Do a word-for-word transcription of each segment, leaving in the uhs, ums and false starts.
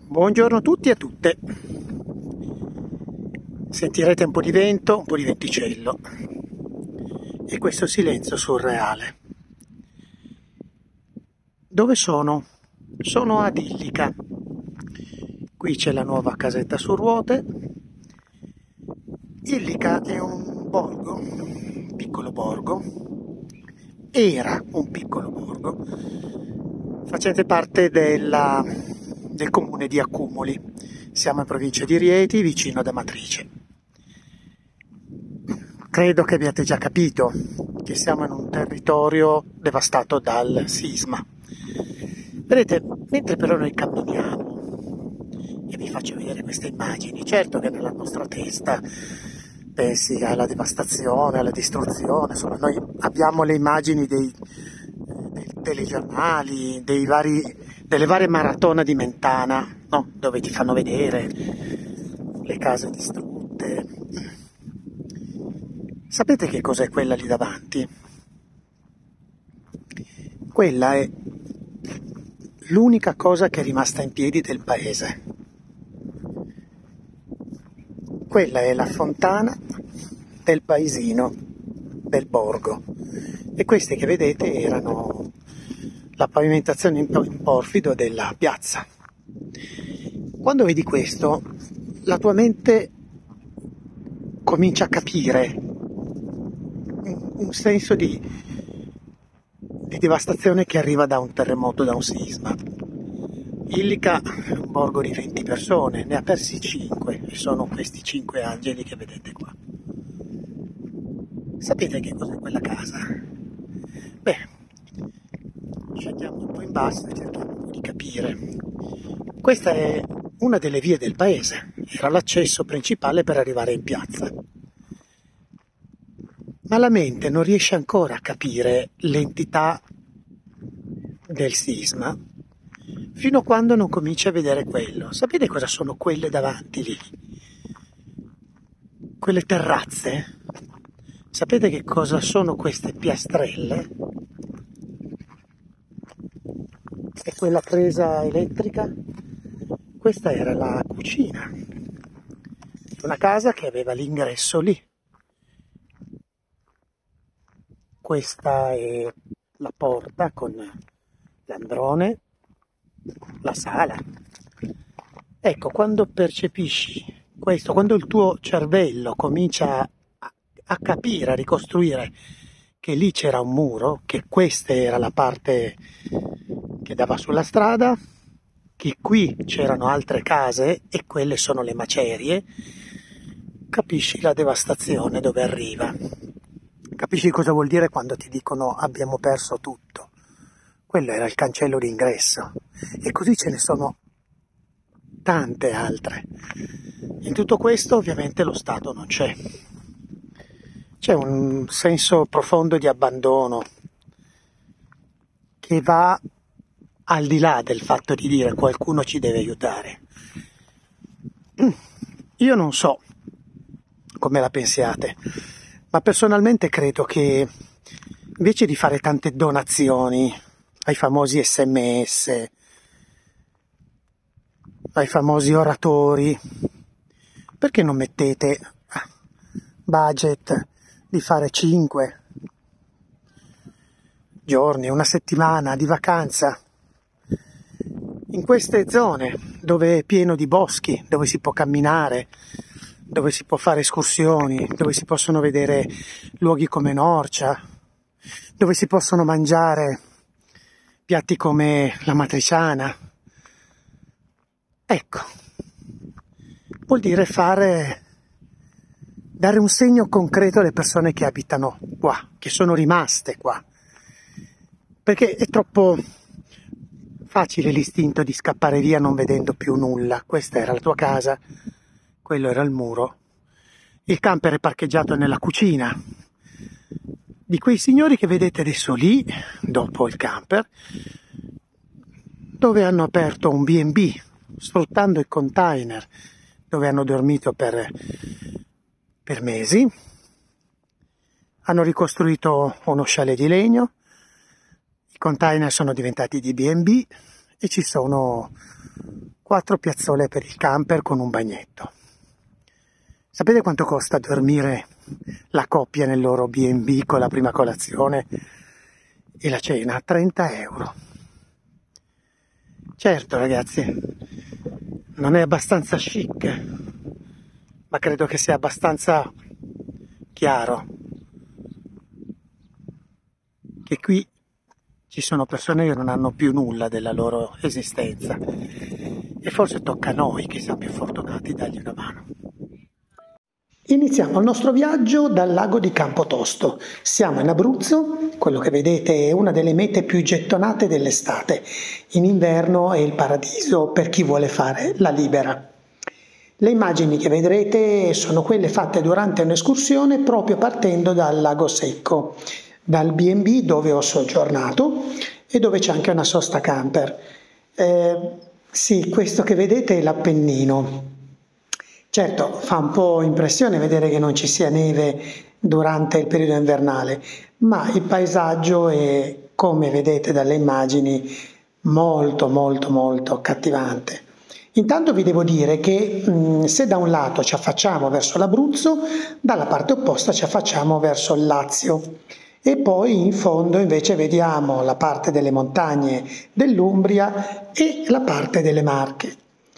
Buongiorno a tutti e a tutte. Sentirete un po' di vento, un po' di venticello e questo silenzio surreale. Dove sono? Sono ad Illica. Qui c'è la nuova casetta su ruote. Illica è un borgo, un piccolo borgo, era un piccolo borgo, facente parte della, del comune di Accumoli. Siamo in provincia di Rieti, vicino ad Amatrice. Credo che abbiate già capito che siamo in un territorio devastato dal sisma. Vedete, mentre però noi camminiamo e vi faccio vedere queste immagini, certo che nella nostra testa pensi alla devastazione, alla distruzione, insomma noi abbiamo le immagini dei, dei telegiornali, dei vari, delle varie maratone di Mentana, no? Dove ti fanno vedere le case distrutte. Sapete che cos'è quella lì davanti? Quella è l'unica cosa che è rimasta in piedi del paese. Quella è la fontana del paesino, del borgo. E queste che vedete erano la pavimentazione in porfido della piazza. Quando vedi questo, la tua mente comincia a capire un senso di, di devastazione che arriva da un terremoto, da un sisma. Illica è un borgo di venti persone, ne ha persi cinque e sono questi cinque angeli che vedete qua. Sapete che cos'è quella casa? Beh, scendiamo un po' in basso e cerchiamo di capire. Questa è una delle vie del paese, era l'accesso principale per arrivare in piazza. Ma la mente non riesce ancora a capire l'entità del sisma fino a quando non comincia a vedere quello. Sapete cosa sono quelle davanti lì? Quelle terrazze? Sapete che cosa sono queste piastrelle? E quella presa elettrica? Questa era la cucina. Una casa che aveva l'ingresso lì. Questa è la porta con l'androne, la sala. Ecco, quando percepisci questo, quando il tuo cervello comincia a, a capire, a ricostruire che lì c'era un muro, che questa era la parte che dava sulla strada, che qui c'erano altre case e quelle sono le macerie, capisci la devastazione dove arriva. Capisci cosa vuol dire quando ti dicono abbiamo perso tutto? Quello era il cancello d'ingresso e così ce ne sono tante altre. In tutto questo ovviamente lo Stato non c'è. C'è un senso profondo di abbandono che va al di là del fatto di dire qualcuno ci deve aiutare. Io non so come la pensiate, ma personalmente credo che invece di fare tante donazioni ai famosi sms, ai famosi oratori, perché non mettete budget di fare cinque giorni, una settimana di vacanza in queste zone dove è pieno di boschi, dove si può camminare, dove si può fare escursioni, dove si possono vedere luoghi come Norcia, dove si possono mangiare piatti come la matriciana. Ecco, vuol dire fare, dare un segno concreto alle persone che abitano qua, che sono rimaste qua, perché è troppo facile l'istinto di scappare via non vedendo più nulla. Questa era la tua casa, quello era il muro, il camper è parcheggiato nella cucina di quei signori che vedete adesso lì, dopo il camper, dove hanno aperto un bi e bi, sfruttando i container, dove hanno dormito per, per mesi, hanno ricostruito uno chalet di legno, i container sono diventati di bi e bi e ci sono quattro piazzole per il camper con un bagnetto. Sapete quanto costa dormire la coppia nel loro bi e bi con la prima colazione e la cena? trenta euro. Certo ragazzi, non è abbastanza chic, ma credo che sia abbastanza chiaro che qui ci sono persone che non hanno più nulla della loro esistenza e forse tocca a noi che siamo più fortunati dargli una mano. Iniziamo il nostro viaggio dal lago di Campotosto. Siamo in Abruzzo, quello che vedete è una delle mete più gettonate dell'estate. In inverno è il paradiso per chi vuole fare la libera. Le immagini che vedrete sono quelle fatte durante un'escursione proprio partendo dal Lago Secco, dal bi e bi dove ho soggiornato e dove c'è anche una sosta camper. Eh, sì, questo che vedete è l'Appennino. Certo, fa un po' impressione vedere che non ci sia neve durante il periodo invernale, ma il paesaggio è, come vedete dalle immagini, molto molto molto accattivante. Intanto vi devo dire che mh, se da un lato ci affacciamo verso l'Abruzzo, dalla parte opposta ci affacciamo verso il Lazio. E poi in fondo invece vediamo la parte delle montagne dell'Umbria e la parte delle Marche.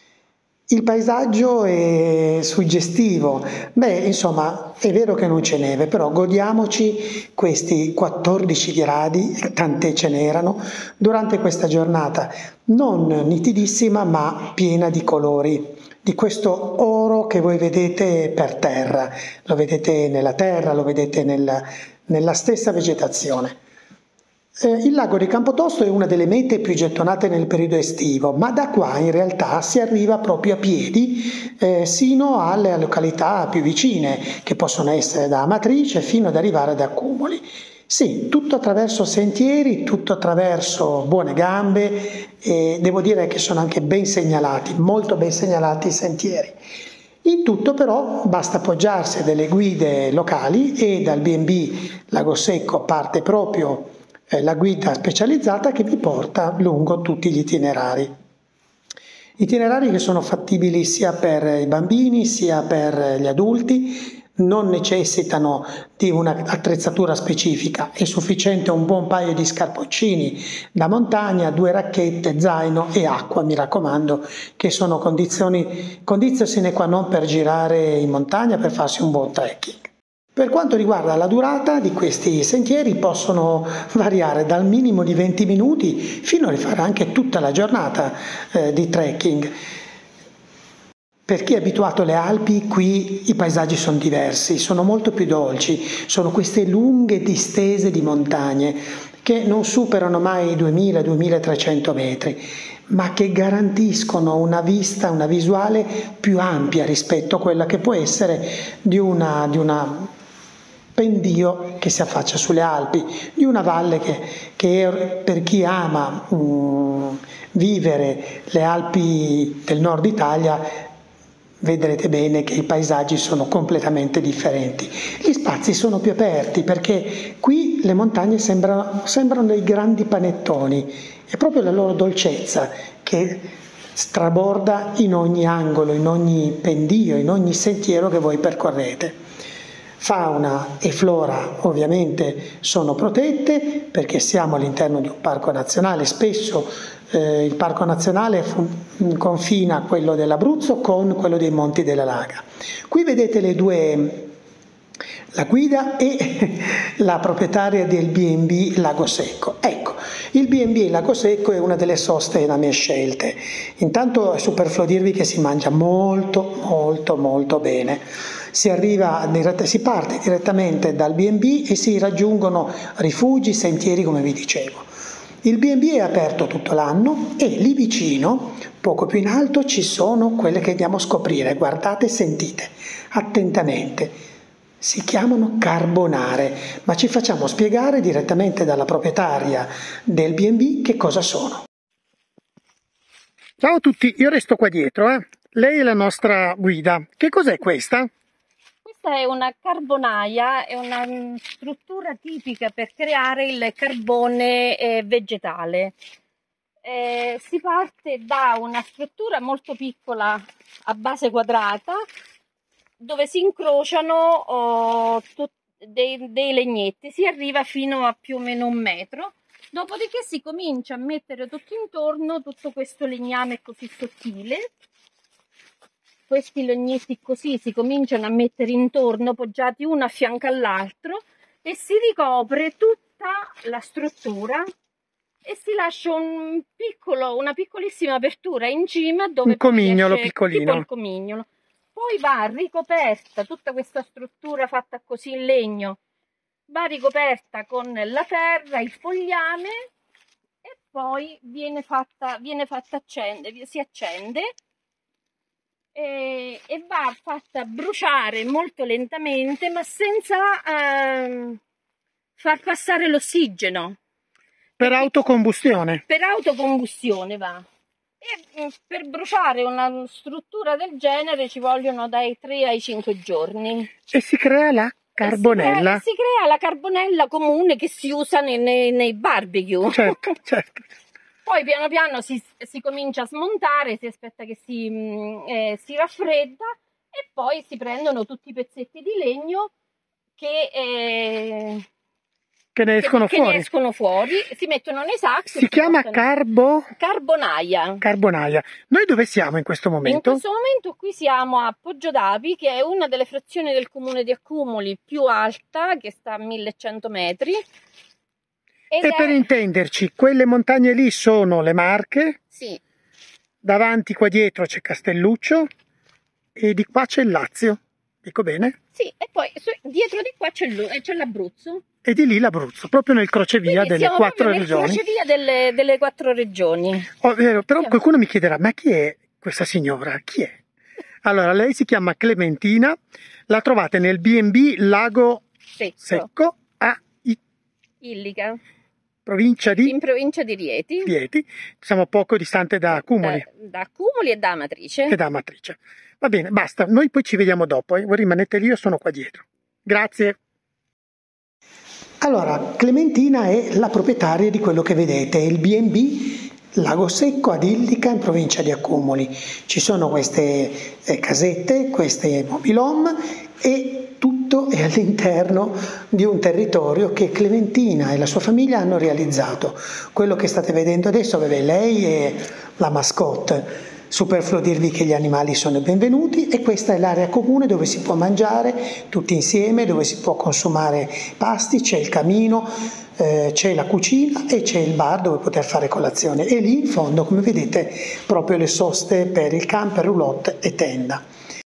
Il paesaggio è suggestivo, beh insomma è vero che non c'è neve, però godiamoci questi quattordici gradi, tante ce n'erano, durante questa giornata non nitidissima ma piena di colori, di questo oro che voi vedete per terra, lo vedete nella terra, lo vedete nella, nella stessa vegetazione. Eh, il lago di Campotosto è una delle mete più gettonate nel periodo estivo, ma da qua in realtà si arriva proprio a piedi eh, sino alle località più vicine, che possono essere da Amatrice fino ad arrivare ad Accumoli. Sì, tutto attraverso sentieri, tutto attraverso buone gambe e devo dire che sono anche ben segnalati, molto ben segnalati i sentieri. In tutto però basta appoggiarsi a delle guide locali e dal bi e bi Lago Secco parte proprio la guida specializzata che vi porta lungo tutti gli itinerari. Itinerari che sono fattibili sia per i bambini sia per gli adulti, non necessitano di un'attrezzatura specifica, è sufficiente un buon paio di scarponcini da montagna, due racchette, zaino e acqua, mi raccomando, che sono condizioni, condizioni sine qua non per girare in montagna, per farsi un buon trekking. Per quanto riguarda la durata di questi sentieri possono variare dal minimo di venti minuti fino a rifare anche tutta la giornata eh, di trekking. Per chi è abituato alle Alpi, qui i paesaggi sono diversi, sono molto più dolci, sono queste lunghe distese di montagne che non superano mai i duemila duemilatrecento metri, ma che garantiscono una vista, una visuale più ampia rispetto a quella che può essere di una, di una pendio che si affaccia sulle Alpi, di una valle che, che per chi ama um, vivere le Alpi del nord Italia, vedrete bene che i paesaggi sono completamente differenti. Gli spazi sono più aperti perché qui le montagne sembrano, sembrano dei grandi panettoni, è proprio la loro dolcezza che straborda in ogni angolo, in ogni pendio, in ogni sentiero che voi percorrete. Fauna e flora ovviamente sono protette perché siamo all'interno di un parco nazionale, spesso eh, il parco nazionale confina quello dell'Abruzzo con quello dei Monti della Laga. Qui vedete le due, la guida e la proprietaria del bi e bi Lago Secco. Ecco, il bi e bi Lago Secco è una delle soste da me scelte. Intanto è superfluo dirvi che si mangia molto molto molto bene. Si, arriva, si parte direttamente dal bi e bi e si raggiungono rifugi, sentieri come vi dicevo. Il bi e bi è aperto tutto l'anno e lì vicino, poco più in alto, ci sono quelle che andiamo a scoprire. Guardate e sentite attentamente. Si chiamano carbonare, ma ci facciamo spiegare direttamente dalla proprietaria del bi e bi che cosa sono. Ciao a tutti, io resto qua dietro. Eh. Lei è la nostra guida. Che cos'è questa? Questa è una carbonaia, è una struttura tipica per creare il carbone eh, vegetale. eh, si parte da una struttura molto piccola a base quadrata dove si incrociano oh, dei, dei legnetti, si arriva fino a più o meno un metro, dopodiché si comincia a mettere tutto intorno tutto questo legname così sottile. Questi legnetti così si cominciano a mettere intorno, poggiati uno a fianco all'altro, e si ricopre tutta la struttura e si lascia un piccolo, una piccolissima apertura in cima dove un comignolo esce, piccolino. tipo il comignolo. Poi va ricoperta tutta questa struttura fatta così in legno, va ricoperta con la terra, il fogliame, e poi viene fatta, viene fatta accendere, si accende. E, e va fatta bruciare molto lentamente, ma senza eh, far passare l'ossigeno. Per autocombustione. Per autocombustione va. E per bruciare una struttura del genere ci vogliono dai tre ai cinque giorni. E si crea la carbonella. Si crea, si crea la carbonella comune che si usa nei, nei, nei barbecue. Certo, certo. Poi piano piano si, si comincia a smontare, si aspetta che si, eh, si raffredda, e poi si prendono tutti i pezzetti di legno che, eh, che ne escono che, fuori. Che ne escono fuori, si mettono nei sacchi. Si chiama portano... carbo... carbonaia. Carbonaia. Noi dove siamo in questo momento? In questo momento qui siamo a Poggiodapi, che è una delle frazioni del comune di Accumoli più alta, che sta a millecento metri. Ed e è... per intenderci, quelle montagne lì sono le Marche, sì. Davanti qua dietro c'è Castelluccio e di qua c'è il Lazio, dico bene? Sì, e poi su, dietro di qua c'è l'Abruzzo. E di lì l'Abruzzo, proprio nel crocevia Quindi delle quattro nel regioni. crocevia delle, delle quattro regioni. Oh, vero, però siamo... qualcuno mi chiederà, ma chi è questa signora? Chi è? Allora, lei si chiama Clementina, la trovate nel B and B Lago Secco, Secco a I... Illica. Provincia di... In provincia di Rieti. Rieti. Siamo poco distante da Accumoli. Da, da Accumoli e da Amatrice. E da Amatrice. Va bene, basta. Noi poi ci vediamo dopo. Eh. Voi rimanete lì, io sono qua dietro. Grazie. Allora, Clementina è la proprietaria di quello che vedete, il B and B Lago Secco ad Illica in provincia di Accumoli. Ci sono queste eh, casette, queste mobil-home e tutto è all'interno di un territorio che Clementina e la sua famiglia hanno realizzato. Quello che state vedendo adesso, vabbè, lei è la mascotte. Superfluo dirvi che gli animali sono benvenuti e questa è l'area comune dove si può mangiare tutti insieme, dove si può consumare pasti, c'è il camino, eh, c'è la cucina e c'è il bar dove poter fare colazione. E lì in fondo, come vedete, proprio le soste per il camper, roulotte e tenda.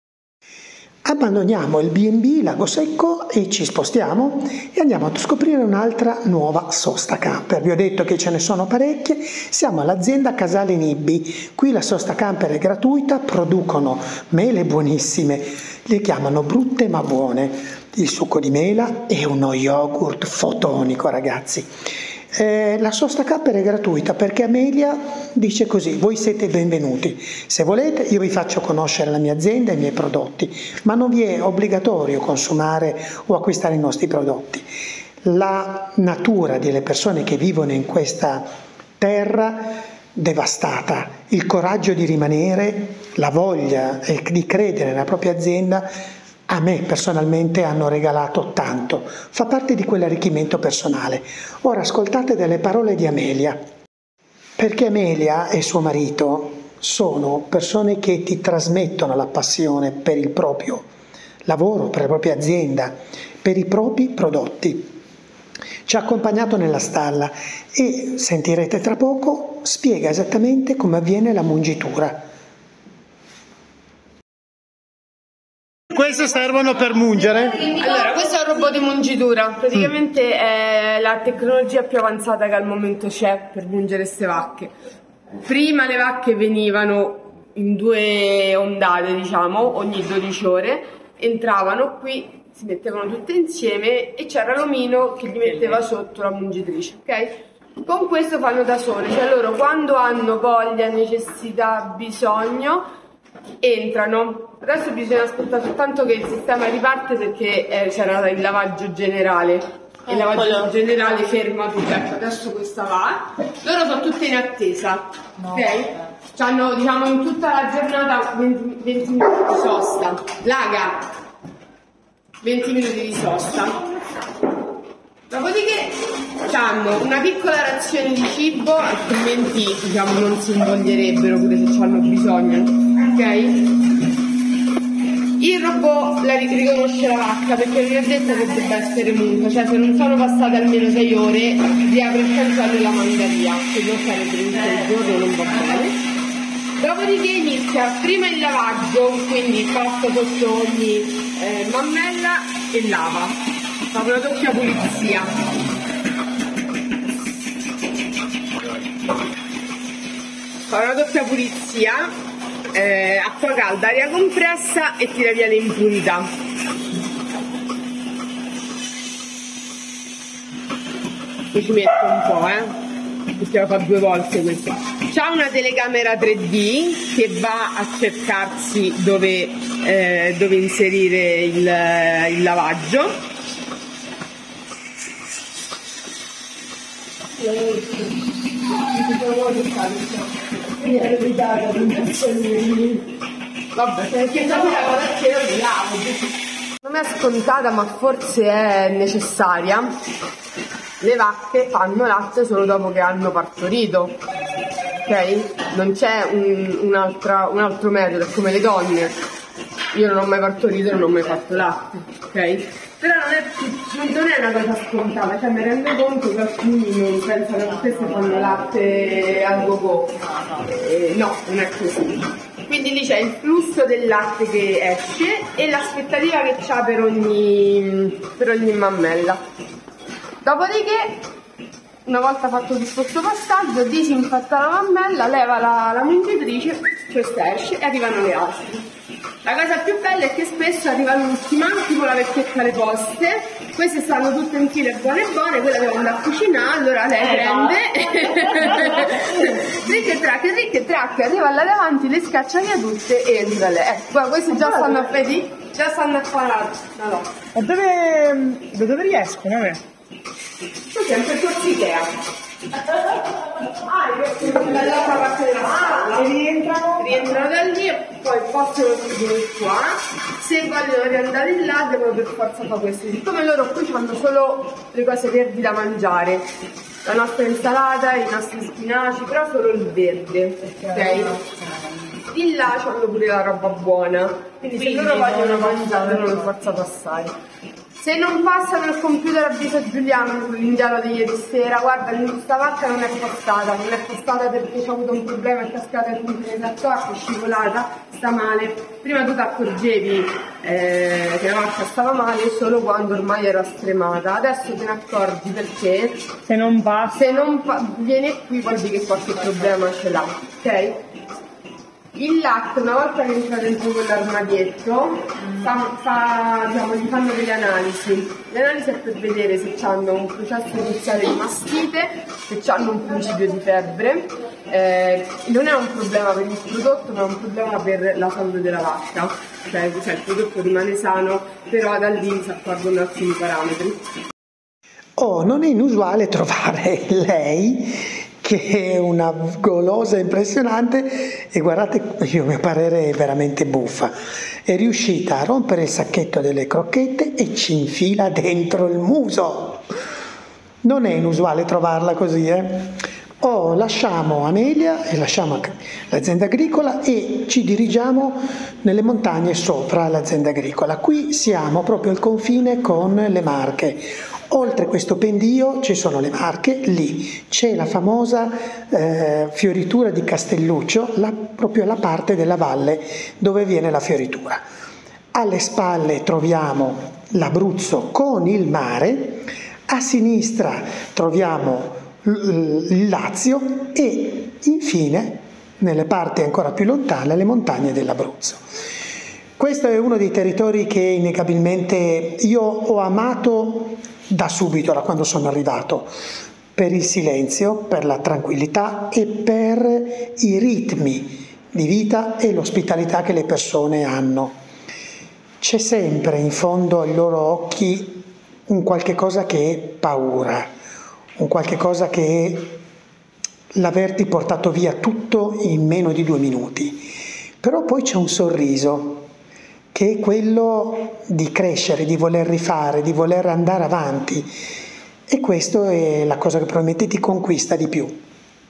Abbandoniamo il B and B Lago Secco e ci spostiamo e andiamo a scoprire un'altra nuova sosta camper. Vi ho detto che ce ne sono parecchie, siamo all'azienda Casale Nibbi. Qui la sosta camper è gratuita, producono mele buonissime, le chiamano brutte ma buone, il succo di mela e uno yogurt fotonico, ragazzi. Eh, la sosta camper è gratuita perché Amelia dice così: voi siete benvenuti, se volete io vi faccio conoscere la mia azienda e i miei prodotti, ma non vi è obbligatorio consumare o acquistare i nostri prodotti. La natura delle persone che vivono in questa terra devastata, il coraggio di rimanere, la voglia di credere nella propria azienda, a me personalmente hanno regalato tanto, fa parte di quell'arricchimento personale. Ora ascoltate delle parole di Amelia, perché Amelia e suo marito sono persone che ti trasmettono la passione per il proprio lavoro, per la propria azienda, per i propri prodotti. Ci ha accompagnato nella stalla e sentirete tra poco, spiega esattamente come avviene la mungitura. Queste servono per mungere? Allora, questo è un robot di mungitura, praticamente mm. è la tecnologia più avanzata che al momento c'è per mungere queste vacche. Prima le vacche venivano in due ondate, diciamo, ogni dodici ore, entravano qui, si mettevano tutte insieme e c'era l'omino che gli metteva sotto la mungitrice, ok? Con questo fanno da sole, cioè loro quando hanno voglia, necessità, bisogno, entrano. Adesso bisogna aspettare soltanto che il sistema riparte perché eh, c'era il lavaggio generale. il lavaggio generale ferma tutto. Ecco, adesso questa va. Loro sono tutte in attesa, ok? C'hanno, diciamo, in tutta la giornata venti, venti minuti di sosta. Laga, venti minuti di sosta. Dopodiché hanno una piccola razione di cibo, altrimenti, diciamo, non si invoglierebbero pure se hanno bisogno, ok? Il robot la riconosce la vacca perché vi ho detto che deve essere munta, cioè se non sono passate almeno sei ore riapre il cancello e la manda via, se non sarebbe tutto il giorno non va bene. Dopodiché inizia prima il lavaggio, quindi passa sotto ogni eh, mammella e lava, fa una doppia pulizia. Fa una doppia pulizia. Eh, acqua calda, aria compressa e tira via le impurità. Poi ci metto un po', eh, perché lo fa due volte questo. C'ha una telecamera tre D che va a cercarsi dove, eh, dove inserire il, il lavaggio. Vabbè, perché già la colazione di lavo. Non è scontata, ma forse è necessaria. Le vacche fanno latte solo dopo che hanno partorito, ok? Non c'è un, un, un altro metodo, è come le donne. Io non ho mai partorito e non ho mai fatto latte, ok? Però non è, non è una cosa scontata, cioè mi rendo conto che alcuni non pensano che queste fanno latte al go-go. Eh, no, non è così. Quindi lì c'è il flusso del latte che esce e l'aspettativa che c'ha per ogni, per ogni mammella. Dopodiché, una volta fatto tutto questo passaggio, disinfetta la mammella, leva la, la mungitrice, questa esce e arrivano le altre. La cosa più bella è che spesso arriva l'ultima, tipo la vecchietta alle poste, queste stanno tutte in fila buone buone, quella deve andare a cucinare, allora lei eh, prende, trick e track, trick e track, arriva là davanti, le scaccia via tutte e entra lei. Ecco, guarda, questi già stanno a vedere, già stanno a fare no, no. Ma dove, da dove riescono? Eh? Così è un percorso Ikea. Ah, dall'altra parte della sala, e rientrano? rientrano da lì e poi possono venire qua. Se vogliono riandare in là devono per forza fare questo. Siccome loro qui hanno solo le cose verdi da mangiare, la nostra insalata, i nostri spinaci, però solo il verde, ok? Di là hanno pure la roba buona, quindi, quindi se loro vogliono mangiare devono per forza passare. Se non passano il computer avvisa Giuliano sull'indiano di ieri sera, guarda, questa vacca non è passata, non è passata perché c'è avuto un problema, è cascata e non se ne accorge, è scivolata, sta male. Prima tu ti accorgevi eh, che la vacca stava male solo quando ormai era stremata, adesso te ne accorgi perché se non passa, se non pa- viene qui vuol dire che qualche problema ce l'ha, ok? Il latte, una volta che entra dentro quell'armadietto, fa, fa, diciamo, gli fanno delle analisi. Le analisi è per vedere se hanno un processo iniziale di mastite, se hanno un principio di febbre. Eh, non è un problema per il prodotto, ma è un problema per la salute della vacca. Cioè, cioè il prodotto rimane sano, però da lì si accorgono alcuni parametri. Oh, non è inusuale trovare lei che è una golosa impressionante e guardate, io mio parere è veramente buffa, è riuscita a rompere il sacchetto delle crocchette e ci infila dentro il muso. Non è inusuale trovarla così, eh? Oh, lasciamo Amelia e lasciamo l'azienda agricola e ci dirigiamo nelle montagne sopra l'azienda agricola. Qui siamo proprio al confine con le Marche. Oltre questo pendio ci sono le Marche, lì c'è la famosa eh, fioritura di Castelluccio, la, proprio la parte della valle dove viene la fioritura. Alle spalle troviamo l'Abruzzo con il mare, a sinistra troviamo il Lazio e infine, nelle parti ancora più lontane, le montagne dell'Abruzzo. Questo è uno dei territori che innegabilmente io ho amato da subito, da quando sono arrivato, per il silenzio, per la tranquillità e per i ritmi di vita e l'ospitalità che le persone hanno. C'è sempre in fondo ai loro occhi un qualche cosa che è paura, un qualche cosa che è l'averti portato via tutto in meno di due minuti. Però poi c'è un sorriso, che è quello di crescere, di voler rifare, di voler andare avanti. E questa è la cosa che probabilmente ti conquista di più.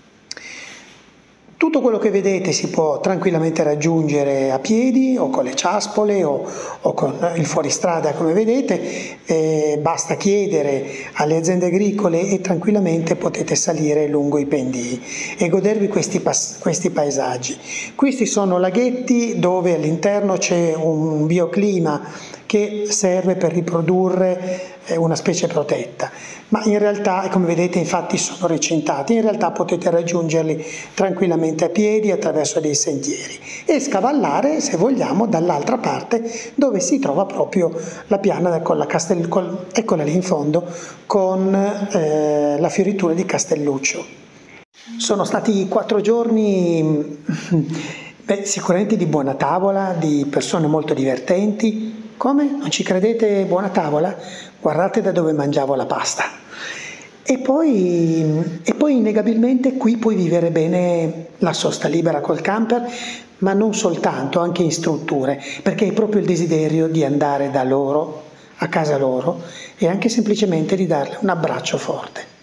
Tutto quello che vedete si può tranquillamente raggiungere a piedi o con le ciaspole o, o con il fuoristrada, come vedete, eh, basta chiedere alle aziende agricole e tranquillamente potete salire lungo i pendii e godervi questi, pas- questi paesaggi. Questi sono laghetti dove all'interno c'è un bioclima che serve per riprodurre una specie protetta, ma in realtà, come vedete, infatti sono recintati, in realtà potete raggiungerli tranquillamente a piedi attraverso dei sentieri e scavallare, se vogliamo, dall'altra parte dove si trova proprio la piana con la Castel, con, eccola lì in fondo, con eh, la fioritura di Castelluccio. Sono stati quattro giorni beh, sicuramente di buona tavola, di persone molto divertenti. Come? Non ci credete? Buona tavola? Guardate da dove mangiavo la pasta. E poi, e poi innegabilmente qui puoi vivere bene la sosta libera col camper, ma non soltanto, anche in strutture, perché hai proprio il desiderio di andare da loro, a casa loro, e anche semplicemente di darle un abbraccio forte.